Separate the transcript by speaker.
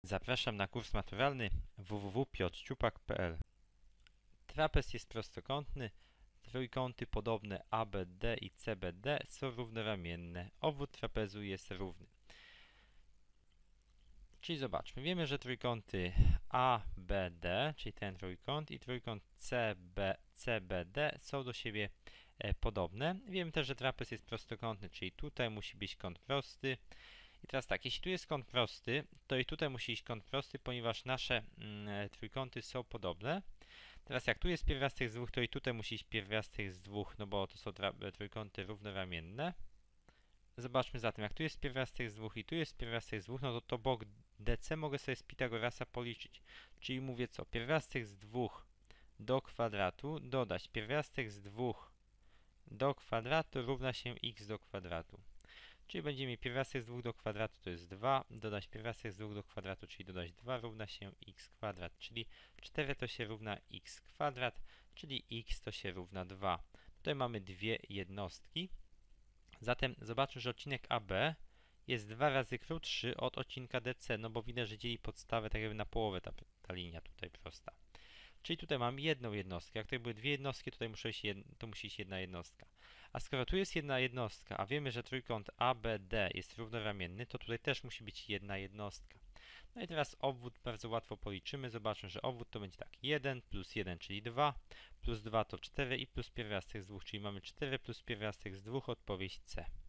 Speaker 1: Zapraszam na kurs maturalny www.piotrciupak.pl. Trapez jest prostokątny, trójkąty podobne ABD i CBD są równoramienne. Obwód trapezu jest równy. Czyli zobaczmy, wiemy, że trójkąty ABD, czyli ten trójkąt, i trójkąt CBD są do siebie podobne. Wiemy też, że trapez jest prostokątny, czyli tutaj musi być kąt prosty. I teraz tak, jeśli tu jest kąt prosty, to i tutaj musi iść kąt prosty, ponieważ nasze trójkąty są podobne. Teraz jak tu jest pierwiastek z dwóch, to i tutaj musi iść pierwiastek z dwóch, no bo to są trójkąty równoramienne. Zobaczmy zatem, jak tu jest pierwiastek z dwóch i tu jest pierwiastek z dwóch, no to bok DC mogę sobie z Pitagorasa policzyć. Czyli mówię co? Pierwiastek z dwóch do kwadratu dodać pierwiastek z dwóch do kwadratu równa się x do kwadratu. Czyli będziemy mieli pierwiastek z 2 do kwadratu to jest 2, dodać pierwiastek z 2 do kwadratu, czyli dodać 2 równa się x kwadrat, czyli 4 to się równa x kwadrat, czyli x to się równa 2. Tutaj mamy dwie jednostki. Zatem zobaczmy, że odcinek AB jest 2 razy krótszy od odcinka DC, no bo widać, że dzieli podstawę tak jakby na połowę ta linia tutaj prosta. Czyli tutaj mam jedną jednostkę. Jak tutaj były dwie jednostki, tutaj to musi iść jedna jednostka. A skoro tu jest jedna jednostka, a wiemy, że trójkąt ABD jest równoramienny, to tutaj też musi być jedna jednostka. No i teraz obwód bardzo łatwo policzymy. Zobaczmy, że obwód to będzie tak. 1 plus 1, czyli 2, plus 2 to 4 i plus pierwiastek z 2, czyli mamy 4 plus pierwiastek z 2, odpowiedź C.